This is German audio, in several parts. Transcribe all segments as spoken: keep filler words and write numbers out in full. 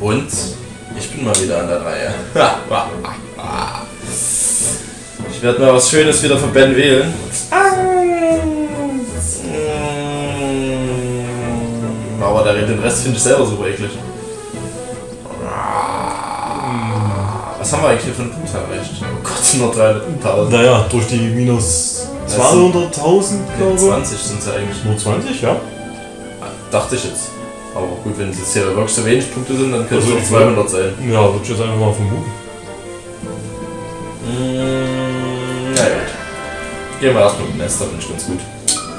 Und ich bin mal wieder an der Reihe. Ich werde mal was Schönes wieder für Ben wählen. Aber den Rest finde ich selber super eklig. Was haben wir eigentlich hier für einen Punkt erreicht? Oh Gott, nur dreihunderttausend. Naja, durch die minus zweihunderttausend, glaube ich. zwanzig sind es eigentlich. Nur zwanzig, ja? Dachte ich jetzt. Aber gut, wenn es jetzt hier wirklich so wenig Punkte sind, dann können es Also auch zweihundert sein. Ja, würde ich jetzt einfach mal vermuten. Mmh, na gut. Gehen wir erstmal mit dem Nest, da bin ich ganz gut.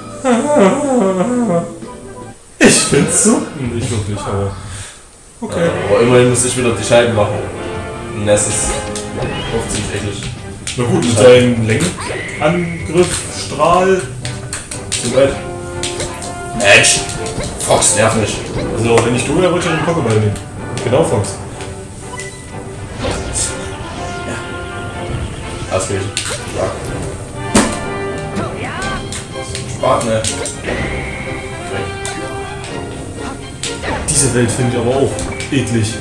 Ich find's so. Nicht wirklich, aber. Okay. Ja, aber immerhin muss ich wieder die Scheiben machen. Nest ist auch ziemlich eklig. Na gut, mit deinem Lenkangriff, Strahl. Zu weit. Mensch! Fox, nerv mich. Also, wenn ich du wäre, würde ich ja den Pokéball nehmen. Genau, Fox. Ja. Ausgeglichen. Stark. Spart, ne? Diese Welt finde ich aber auch eklig.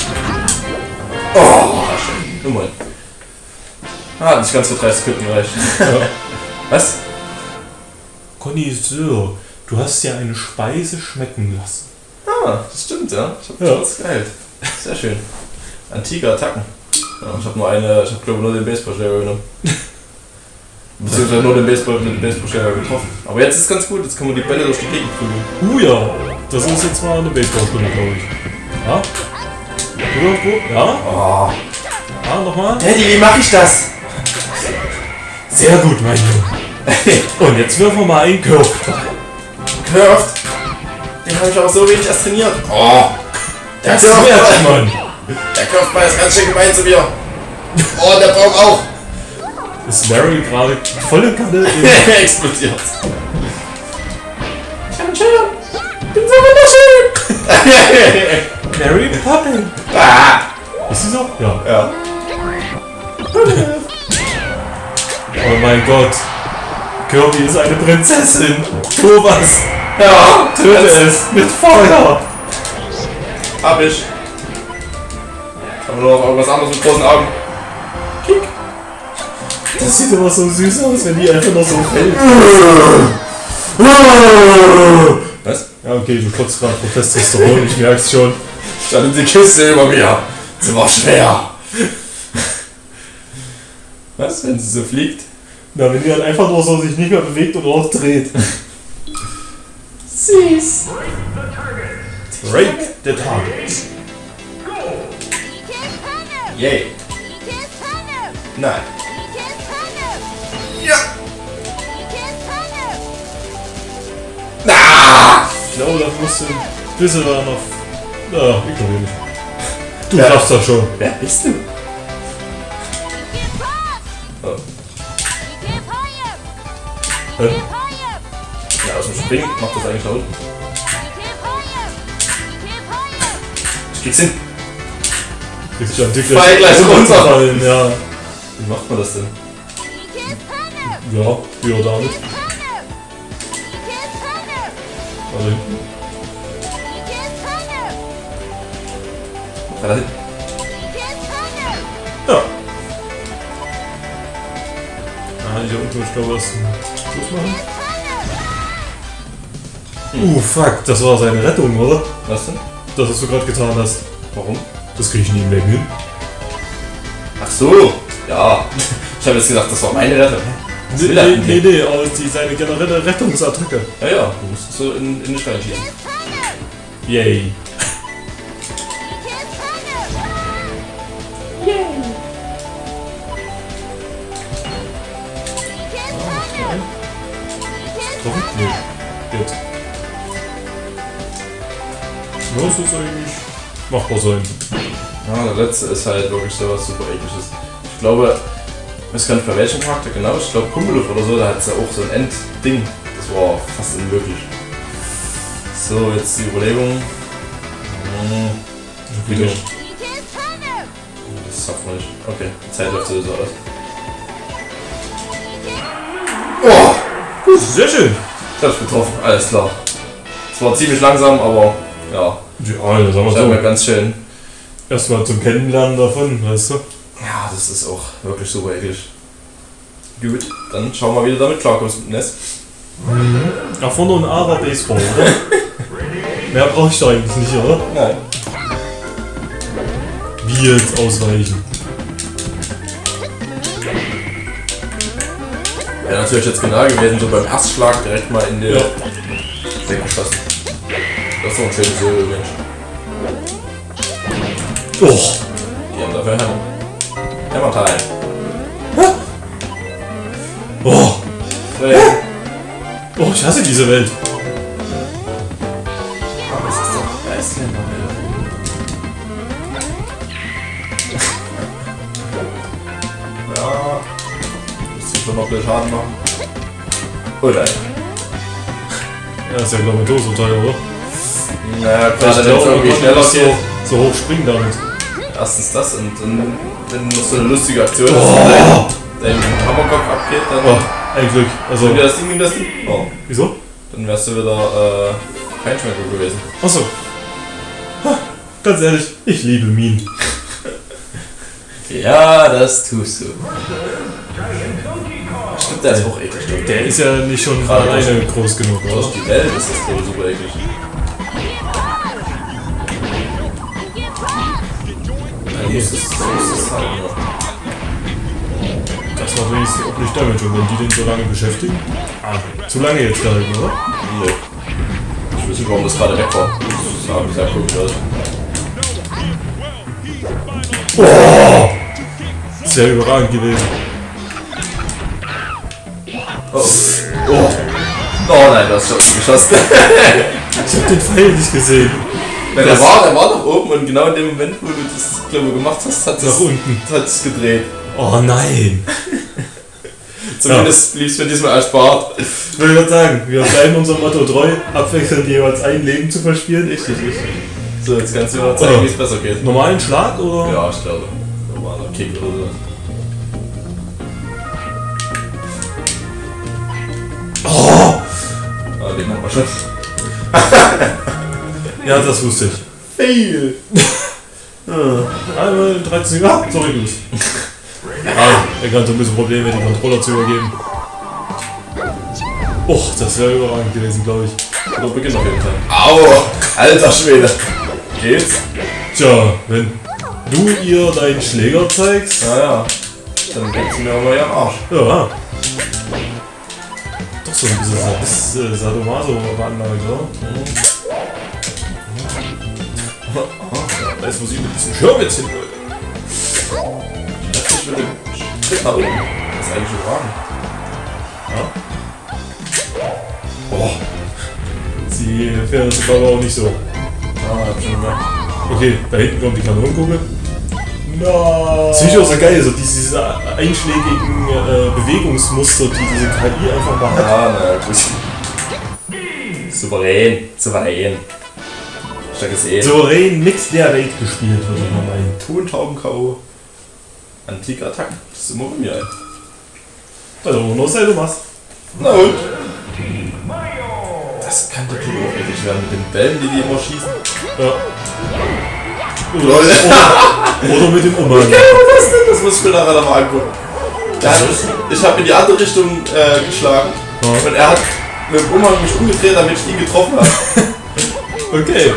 Oh, schön. Immerhin. Ah, nicht ganz für dreißig Sekunden gereicht. Ja. Was? Connoisseur, du hast ja eine Speise schmecken lassen. Ah, das stimmt, ja. Ich hab ja. das geheilt. Sehr schön. Antike Attacken. Ja, ich hab nur eine, ich hab glaube nur den Baseballschläger genommen. Beziehungsweise nur den Baseball mit dem Baseballschläger getroffen. Aber jetzt ist ganz gut, jetzt können wir die Bälle durch die Gegend prügeln. Uh ja, das ist jetzt mal eine Baseballstunde, glaube ich. Ja? Gut, ja? Oh. Ja, nochmal. Daddy, wie mache ich das? Sehr gut, mein Junge. Und jetzt wirfen wir mal einen Curveball. Curved? Den habe ich auch so wenig erst trainiert. Oh! Der Das wird, Mann. Der Curveball ist ganz schön gemein zu mir. Oh, der Baum auch. Ist Larry gerade volle Kanne explodiert. Ich kann schön. Bin so wunderschön. Mary Poppins. Ah. Ist sie so? Ja. Ja. Oh mein Gott. Kirby ist eine Prinzessin. Tu was. Ja. Töte es mit Feuer. Hab ich. Aber nur noch irgendwas anderes mit großen Augen. Kick. Das sieht immer so süß aus, wenn die einfach noch so fällt. Was? Ja, okay, du kotzt gerade vor Testosteron, ich merk's schon. Stand in die Kiste über mir. Sie war schwer. Was, wenn sie so fliegt? Na, wenn die dann einfach nur so sich nicht mehr bewegt und auch dreht. Süß. Break the target. Yay. Nein. Ja. Ah! Ich glaube, da musst du ein bisschen da noch. Na, ich glaube nicht. Du Ja. schaffst das schon. Wer bist du? Oh. Hä? Ja, aus dem Springen macht das eigentlich da unten. Ich krieg's hin. Kriegst du an Dick Fall gleich runter. fallen, ja. Wie macht man das denn? Ja, wie oder damit. Da hinten. Da hinten. Ja. Ah, hier unten, ich glaube, was Schluss machen. Uh, fuck, das war seine Rettung, oder? Was denn? Das, was du gerade getan hast. Warum? Das krieg ich nie im Leben hin. Ach so. Ja. Ich habe jetzt gedacht, das war meine Rettung. Was Nee, will er nee, denn? nee, nee, aber die, seine generelle Rettungsattacke. Ja, ja. Du musst so in, in den Stein schießen. Yay. Getroffen? Nee. Jetzt. Ja, das ist eigentlich machbar sein. Ja, der letzte ist halt wirklich sowas super ekliges. Ich glaube, ich weiß gar nicht bei welchem Charakter genau, ich glaube Pummeluff oder so, da hat es ja auch so ein Endding. Das war fast unmöglich. So, jetzt die Überlegung. Hm, Wieder. das schafft man nicht. Okay, die Zeit läuft sowieso aus. Oh! Gut, sehr schön. Ich hab's getroffen, alles klar. Es war ziemlich langsam, aber ja. Ja, das haben wir Ich hab mir so. ganz schön Erstmal zum Kennenlernen davon, weißt du? Ja, das ist auch wirklich super eklig. Gut, dann schauen wir, wie du damit klarkommst mit dem Nest. Mhm. Ach, vorne ein Ara Baseball, oder? Mehr brauche ich da eigentlich nicht, oder? Nein. Wie jetzt ausweichen? Wäre natürlich jetzt genau gewesen, so beim Erstschlag direkt mal in den Ja. weggeschossen. Das ist so ein schönes Söhl, Mensch. Oh! Die haben dafür Hammer. Hammer-Teil. Oh! Hey. Oh, ich hasse diese Welt. Aber es ist doch Eisländer, ja. Muss ich schon noch viel Schaden machen. Oder? Ja, ist ja glaube ich ein Todesurteil, oder? Naja, Ich gerade wenn es glaube, man irgendwie konnte schneller nicht geht. so, so hoch springen damit. Erstens das und dann, wenn noch so eine lustige Aktion ist, Oh. dein, dein Hammerkopf abgeht, dann. Oh, ein Glück. Also, Nimm dir das Ding, nimm das Ding. Oh. wieso? Dann wärst du wieder äh, kein Schmecker gewesen. Achso. Ganz ehrlich, ich liebe Minen. Ja, das tust du. Stimmt, der ist auch eklig. Stimmt. Der ist ja nicht schon Gerade alleine groß genug, oder? Durch die Welt ist das glaube ich super eklig. Dann muss es, so muss es halt, ja. Das war wenigstens auch nicht Damage. Und wenn die den so lange beschäftigen? Ah, zu lange jetzt gehalten, oder? Nö. Ich weiß nicht, warum das gerade weg war. Das sah sehr komisch aus. Oh! Das wäre überragend gewesen. Oh. Oh. Oh nein, du hast schon geschossen. Ich hab den Pfeil nicht gesehen. Nein, der, war, der war noch oben und genau in dem Moment, wo du das glaube ich, gemacht hast, hat Nach es unten. hat es gedreht. Oh nein! Zumindest blieb es mir diesmal erspart. Ich will gerade sagen, wir bleiben unserem Motto treu, abwechselnd jeweils ein Leben zu verspielen. Richtig, richtig. So, jetzt kannst du mir mal zeigen, Oh. wie es besser geht. Normalen Schlag oder? Ja, ich glaube. Normaler Kick oder so. Oh! Ah, den haben wir schon. Ja, das wusste ich. Fail! Einmal in dreizehn Ah, sorry, du. Ah, er kann so ein bisschen Probleme, die Controller zu übergeben. Oh, das wäre überragend gewesen, glaube ich. So beginnt auf jeden Fall. Au! Alter Schwede! Geht's? Tja, wenn du ihr deinen Schläger zeigst. Naja. Dann geht's mir aber ja am Arsch. Ja. Doch so ein bisschen Sa- Sadomaso veranlagt, oder? Da ist, wo sie mit diesem Schirmwitz hin wollte. Lass mich mit dem Schritt nach unten. Das ist eigentlich überragend. Ja. Oh. Sie fährt das aber auch nicht so. Ah, hab schon gemerkt. Okay, da hinten kommt die Kanonenkugel. No. Das finde ich auch so geil, so diese, diese einschlägigen äh, Bewegungsmuster, die diese K I einfach mal hat. Ah, na gut. Souverän. Souverän. Starkes E. Souverän mit der Welt gespielt, würde ich mal meinen. Tontauben-K O. Antikattack. Das ist immer bei mir ein. Also, nur sei du machst. Na und? Das kann doch auch eklig werden mit den Bällen, die die immer schießen. Ja. Lol. Oder, oder mit dem Umhang. Okay, was ist denn? Das muss ich mir nachher nochmal angucken. Der hat, ich habe in die andere Richtung äh, geschlagen. Ja. Und er hat mit dem Umhang mich umgedreht, damit ich ihn getroffen habe. Okay.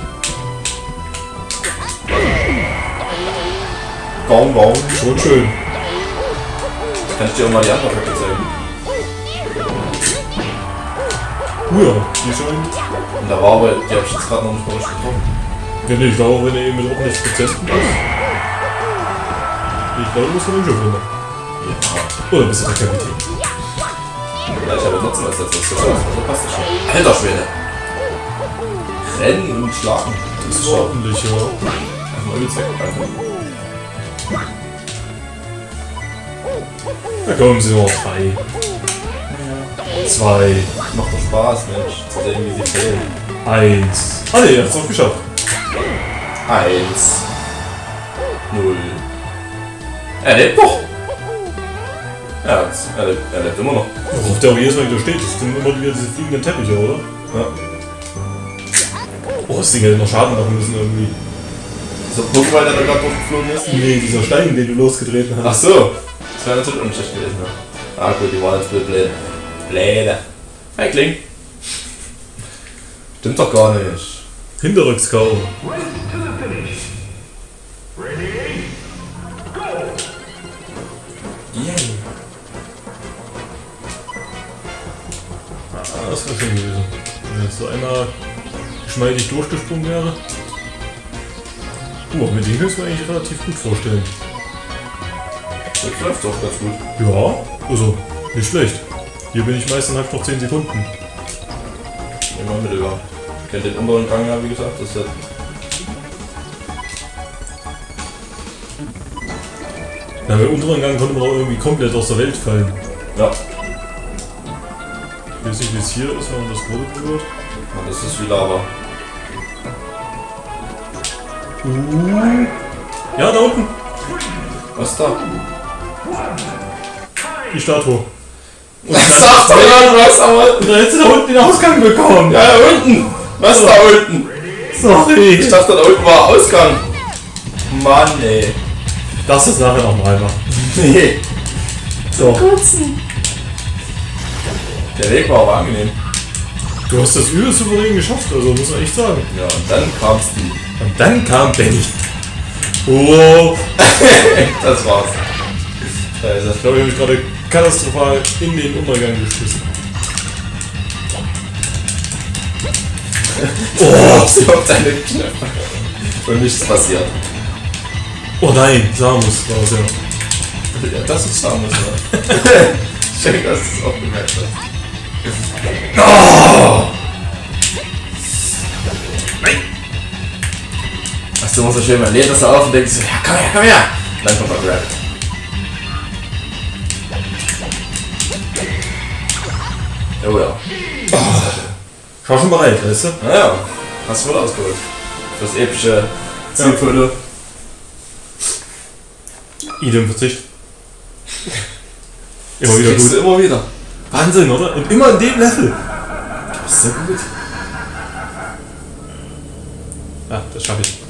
Baum, Baum. Schon schön. Kann ich dir auch mal die andere Effekte zeigen. Uh ja, die schon. Und da war aber, die habe ich jetzt gerade noch nicht mal richtig getroffen. Ja, nee, ich glaube, wenn er eben mit ordentlich Prozessen ist. Ich glaube, du musst den Schiff runter. Ja. Oder bist du der Kapitän? Ja, ich habe trotzdem als letztes gesagt, also passt das schon. Alter Schwede! Rennen und schlagen. Das ist ordentlich, ja. Einfach übelst weggegangen. Da kommen sie noch drei. Zwei. Macht doch Spaß, Mensch, zu sehen, wie sie fehlen. Eins. Ah ne, er hat's auch geschafft. Eins. Null. Er lebt doch! Ja, er lebt, er lebt immer noch. Worauf der auch jedes Mal wieder steht, das sind immer wieder diese fliegenden Teppiche, oder? Ja. Oh, das Ding hätte noch Schaden machen müssen irgendwie. Dieser Pokéball, der da gerade durchgeflogen ist? Nee, dieser Stein, den du losgetreten hast. Ach so. Das wäre natürlich unschlecht gewesen. Ne? Ah gut, die waren jetzt ein bisschen blöd. Bläde. Hey Kling. Stimmt doch gar nicht. Hinterrücks-K O. Yeah. Ah, das wäre schön gewesen. Wenn jetzt so einer geschmeidig durchgesprungen wäre. Uh, mit dem kann ich mir eigentlich relativ gut vorstellen. Das läuft doch ganz gut. Ja, also nicht schlecht. Hier bin ich meistens halt noch zehn Sekunden. Immer mittelbar. Ich kenne den unteren Gang ja, wie gesagt. Das wird. Ja, im unteren Gang konnte man auch irgendwie komplett aus der Welt fallen. Ja. Ich weiß nicht, wie es hier ist, wenn man das Boot berührt. Ja, das ist wie Lava. Uh. Ja, da unten. Was ist da? Die Statue. Und Was sagt doch jemand, was da unten? da hättest du da unten den Ausgang bekommen. Ja, da unten! Was ist da unten? Sorry. Ich dachte, da unten war Ausgang. Mann, ey. Lass das nachher nochmal machen. Nee. So. Der Weg war aber angenehm. Du hast das übel souverän geschafft, also muss man echt sagen. Ja, und dann kamst du. Und dann kam Benny. Oh. Das war's. Scheiße. Ich glaube, ich habe mich gerade katastrophal in den Untergang geschmissen. Oh, sie auf deine Knöpfe. Und nichts passiert. Oh nein, Samus war es ja. Ja, das ist Samus, ja. Ich denke, dass du es auch gemerkt hast. Oh! Nein! Ach, du musst so schön, man lädt das so auf und denkt so, ja, komm her, komm her! Und dann kommt auch Rabbit. Oh ja. Oh. Schau schon bereit, weißt du? Naja, hast du wohl ausgeholt. Fürs epische Zielfoto. Idem Verzicht. Immer Das wieder kriegst gut. du immer wieder. Wahnsinn, oder? Und immer in dem Level. Das ist so gut. Ah, das schaffe ich.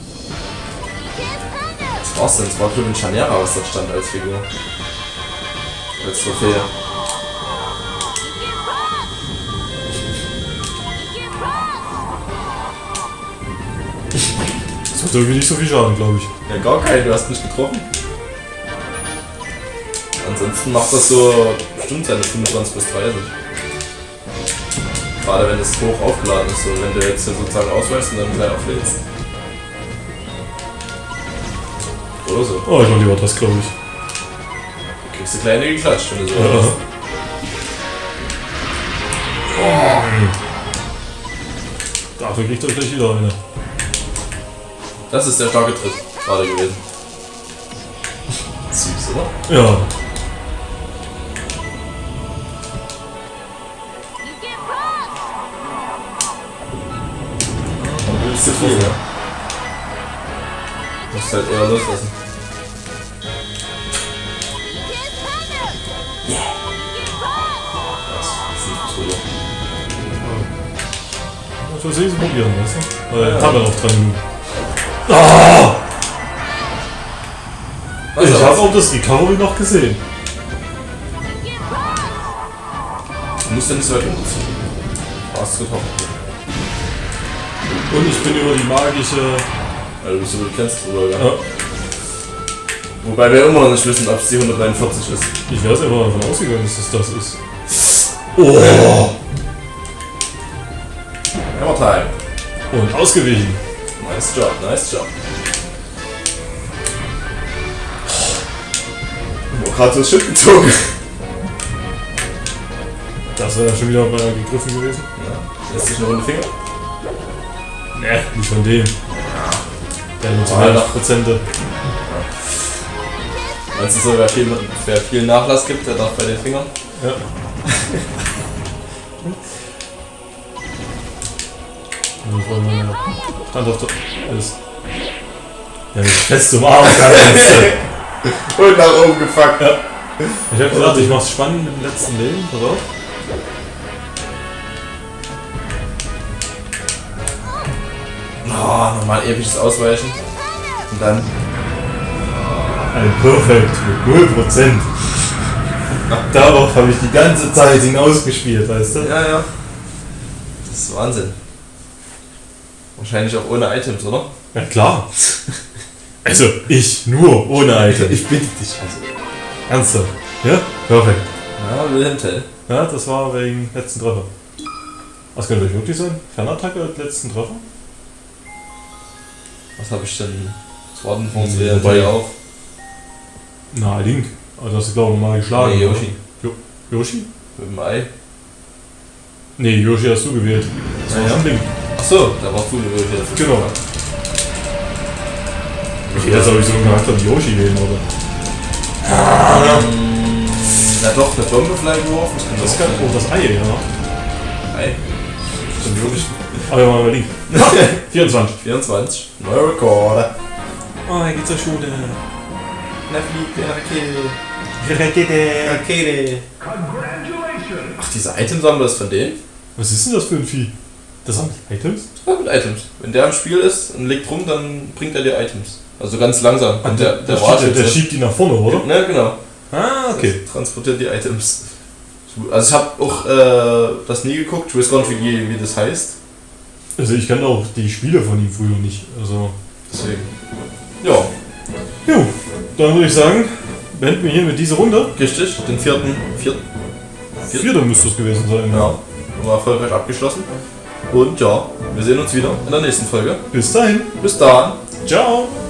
Was war's denn? Das war Clement Chanera, was dort stand als Figur. Als Trophäe. Das wird irgendwie nicht so viel Schaden, glaube ich. Ja, gar keinen, du hast nicht getroffen. Ansonsten macht das so bestimmt seine fünfundzwanzig bis dreißig. Gerade wenn das hoch aufgeladen ist, so wenn du jetzt hier sozusagen ausweichst und dann gleich auflädst. Oder so. Oh, ich mach lieber das, glaube ich. Du kriegst eine kleine geklatscht, wenn du so Ja. hast. Oh. Dafür kriegt er gleich wieder eine. Das ist der starke Tritt gerade gewesen. Süß, oder? Ja. Das ist zu viel, ne? Du musst halt eher loslassen. Das ist nicht so. Ich will es probieren, weißt du? Weil Ja. haben wir noch drei Minuten. Oh! Was Ich ist habe das? auch das Recovery noch gesehen. Du musst ja nicht so weit umziehen. Du hast getroffen. Und ich bin über die magische. Weil du bist so, du kennst drüber, ja. Ja, Wobei wir immer noch nicht wissen, ob es die hundertneunundvierzig ist. ich wäre jetzt einfach davon ausgegangen, dass es das ist. Oh! Hammer Time. Und ausgewichen. Nice job, nice job. Oh, gerade so das Schiff gezogen. Das wäre dann schon wieder mal gegriffen gewesen. Ja. Lässt sich eine runde Finger? Ne, nicht von dem. Der hat nur Ah, zweihundert Prozent. Meinst du so, wer viel, wer viel Nachlass gibt, der darf bei den Fingern? Ja. Das war meine Hand auf der. Ist. Ja, nicht fest zum Arm kannst. Und nach oben gefuckt. Ja. Ich hab gesagt, ich mach's spannend mit dem letzten Leben, pass auf. Oh, nochmal episches Ausweichen. Und dann? Ein Perfect mit null Prozent. Darauf habe ich die ganze Zeit hinausgespielt, weißt du? Ja, ja. Das ist Wahnsinn. Wahrscheinlich auch ohne Items, oder? Ja klar. Also ich nur ohne Items. Ich bitte dich. Also. Ernsthaft? Ja? Perfekt. Ja, Wilhelm Tell. Ja, das war wegen letzten Treffer. Was könnte euch wirklich sein? Fernattacke als letzten Treffer? Was habe ich denn? Das war denn von uns Nee, Wilhelm wobei- Tell auch. Na, Link. Also hast du glaube ich mal geschlagen. Nee, oder? Yoshi. Jo Yoshi? Mit dem Ei. Nee, Yoshi hast du gewählt. Das war Ja, ja. schon Link. Achso, da warst du die Yoshi jetzt. Genau. Okay, jetzt habe ich so einen Charakter wie Yoshi wählen, oder? Ähm, na doch, eine Bombe vielleicht geworfen. Das kann Das auch kann sein. auch das Ei, ja. Ei. Stimmt wirklich. Aber ja, mal Link. vierundzwanzig. vierundzwanzig. Neuer Rekord. Oh, er geht zur Schule. Na fliegt eine Rakete. Rakete. Rakete. Ach, diese Itemsammler ist von denen? Was ist denn das für ein Vieh? Das sind Items? Ja, mit Items. Wenn der im Spiel ist und liegt rum, dann bringt er dir Items. Also ganz langsam. Und der, der, der, wartet schiebt, der so. schiebt die nach vorne, oder? Ja, genau. Ah, okay. Das transportiert die Items. Also ich habe auch äh, das nie geguckt. Ich weiß gar nicht, wie, wie das heißt. Also ich kannte auch die Spiele von ihm früher nicht. Also. Deswegen. Ja, Jo, dann würde ich sagen, beenden wir hier mit dieser Runde. richtig. Den vierten. vierten. Vierte müsste es gewesen sein. Ja, haben wir erfolgreich abgeschlossen. Und ja, wir sehen uns wieder in der nächsten Folge. Bis dahin. Bis dann. Ciao.